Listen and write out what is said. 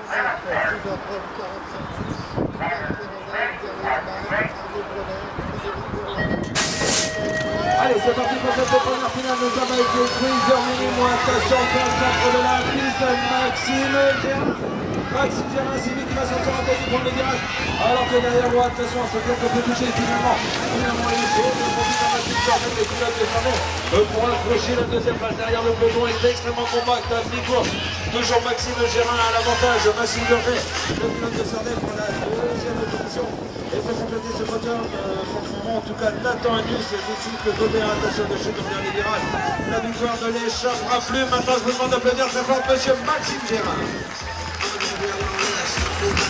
Allez, c'est parti pour cette première finale. Nous sommes avec le Cruiser Mini moins station plein centre de la piste. Maxime Gérin. Maxime Gérin, c'est lui qui va sortir en tête du premier virage. Alors que derrière moi, attention, ce bloc peut toucher finalement. Finalement, il est chaud. Le profite à Maxime Gérin, les pilotes de Sanon pour accrocher la deuxième place. Derrière le peloton est extrêmement compact. À mi-course, toujours Maxime Gérin à l'avantage. Maxime Gérin, le pilote de Sanon pour la deuxième position. Et pour compléter ce podium, pour le moment, en tout cas, Nathan Agnus décide que Gobert, attention de chute dans les virages. La victoire ne l'échappera plus. Maintenant, je vous demande d'applaudir très fort monsieur Maxime Gérin.